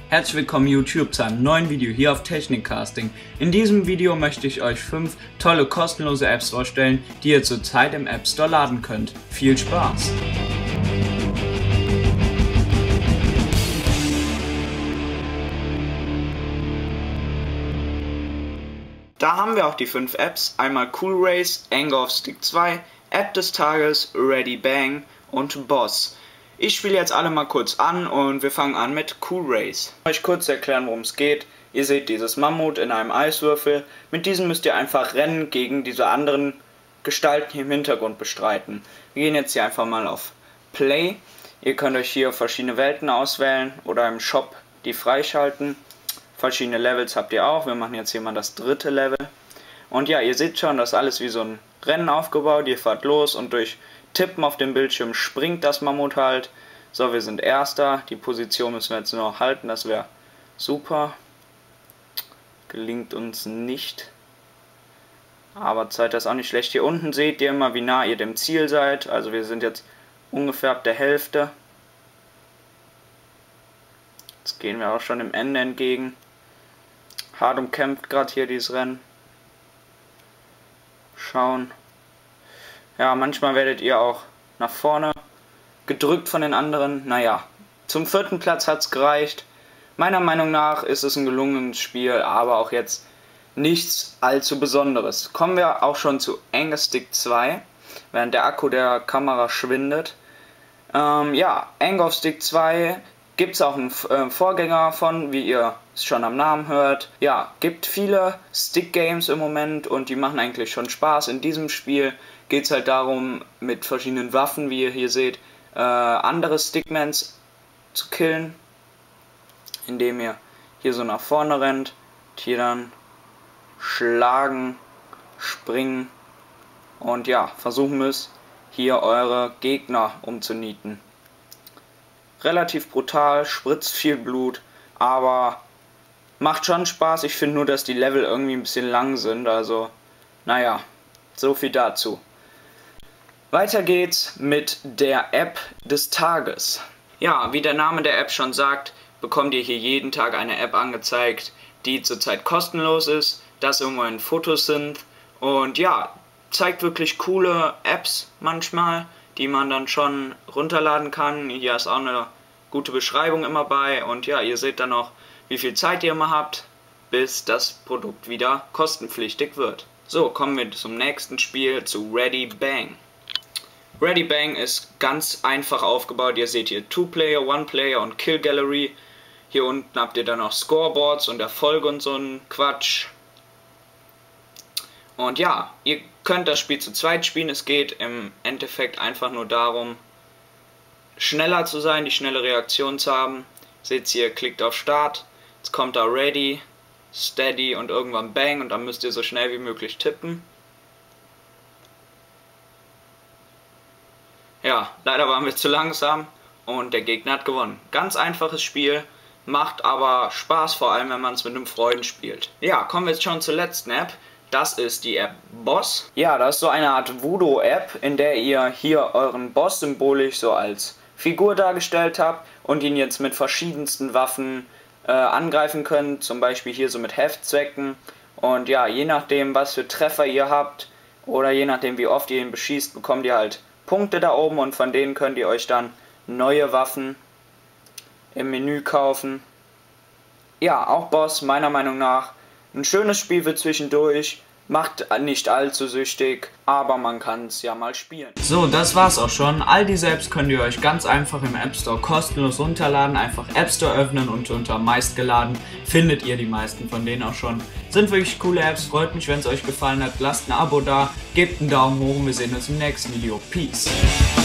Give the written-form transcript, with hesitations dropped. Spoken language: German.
Herzlich willkommen YouTube zu einem neuen Video hier auf Technikcasting. In diesem Video möchte ich euch 5 tolle kostenlose Apps vorstellen, die ihr zurzeit im App Store laden könnt. Viel Spaß! Da haben wir auch die 5 Apps, einmal Cool Race, Anger of Stick 2, App des Tages, Ready Bang und Boss. Ich spiele jetzt alle mal kurz an und wir fangen an mit Cool Race. Ich will euch kurz erklären, worum es geht. Ihr seht dieses Mammut in einem Eiswürfel. Mit diesem müsst ihr einfach Rennen gegen diese anderen Gestalten hier im Hintergrund bestreiten. Wir gehen jetzt hier einfach mal auf Play. Ihr könnt euch hier verschiedene Welten auswählen oder im Shop die freischalten. Verschiedene Levels habt ihr auch. Wir machen jetzt hier mal das 3. Level. Und ja, ihr seht schon, das ist alles wie so ein Rennen aufgebaut. Ihr fahrt los und durch Tippen auf dem Bildschirm springt das Mammut halt. So, wir sind Erster. Die Position müssen wir jetzt nur noch halten. Das wäre super. Gelingt uns nicht. Aber Zeit ist auch nicht schlecht. Hier unten seht ihr immer, wie nah ihr dem Ziel seid. Also wir sind jetzt ungefähr ab der Hälfte. Jetzt gehen wir auch schon dem Ende entgegen. Hart umkämpft gerade hier dieses Rennen. Schauen. Ja, manchmal werdet ihr auch nach vorne gedrückt von den anderen. Naja, zum 4. Platz hat es gereicht. Meiner Meinung nach ist es ein gelungenes Spiel, aber auch jetzt nichts allzu Besonderes. Kommen wir auch schon zu Anger Stick 2, während der Akku der Kamera schwindet. Ja, Anger of Stick 2 gibt es auch einen Vorgänger von, wie ihr es schon am Namen hört. Ja, gibt viele Stick-Games im Moment und die machen eigentlich schon Spaß. In diesem Spiel geht es halt darum, mit verschiedenen Waffen, wie ihr hier seht, andere Stickmans zu killen, indem ihr hier so nach vorne rennt und hier dann schlagen, springen und ja, versuchen müsst, hier eure Gegner umzunieten. Relativ brutal, spritzt viel Blut, aber macht schon Spaß. Ich finde nur, dass die Level irgendwie ein bisschen lang sind, also naja, so viel dazu. Weiter geht's mit der App des Tages. Ja, wie der Name der App schon sagt, bekommt ihr hier jeden Tag eine App angezeigt, die zurzeit kostenlos ist. Das irgendwo ein Photosynth und ja, zeigt wirklich coole Apps manchmal, die man dann schon runterladen kann. Hier ist auch eine gute Beschreibung immer bei und ja, ihr seht dann noch, wie viel Zeit ihr immer habt, bis das Produkt wieder kostenpflichtig wird. So, kommen wir zum nächsten Spiel, zu Ready Bang. Ready Bang ist ganz einfach aufgebaut. Ihr seht hier 2-Player, 1-Player und Kill Gallery. Hier unten habt ihr dann noch Scoreboards und Erfolge und so ein Quatsch. Und ja, ihr könnt das Spiel zu zweit spielen. Es geht im Endeffekt einfach nur darum, schneller zu sein, die schnelle Reaktion zu haben. Seht ihr, klickt auf Start. Jetzt kommt da Ready, Steady und irgendwann Bang und dann müsst ihr so schnell wie möglich tippen. Ja, leider waren wir zu langsam und der Gegner hat gewonnen. Ganz einfaches Spiel, macht aber Spaß, vor allem wenn man es mit einem Freund spielt. Ja, kommen wir jetzt schon zur letzten App. Das ist die App Boss. Ja, das ist so eine Art Voodoo-App, in der ihr hier euren Boss symbolisch so als Figur dargestellt habt und ihn jetzt mit verschiedensten Waffen angreifen könnt. Zum Beispiel hier so mit Heftzwecken. Und ja, je nachdem, was für Treffer ihr habt oder je nachdem, wie oft ihr ihn beschießt, bekommt ihr halt Punkte da oben und von denen könnt ihr euch dann neue Waffen im Menü kaufen. Ja, auch Boss, meiner Meinung nach ein schönes Spiel für zwischendurch, macht nicht allzu süchtig, aber man kann es ja mal spielen. So, das war's auch schon. All diese Apps könnt ihr euch ganz einfach im App Store kostenlos runterladen. Einfach App Store öffnen und unter meistgeladen findet ihr die meisten von denen auch schon. Sind wirklich coole Apps, freut mich, wenn es euch gefallen hat. Lasst ein Abo da, gebt einen Daumen hoch und wir sehen uns im nächsten Video. Peace!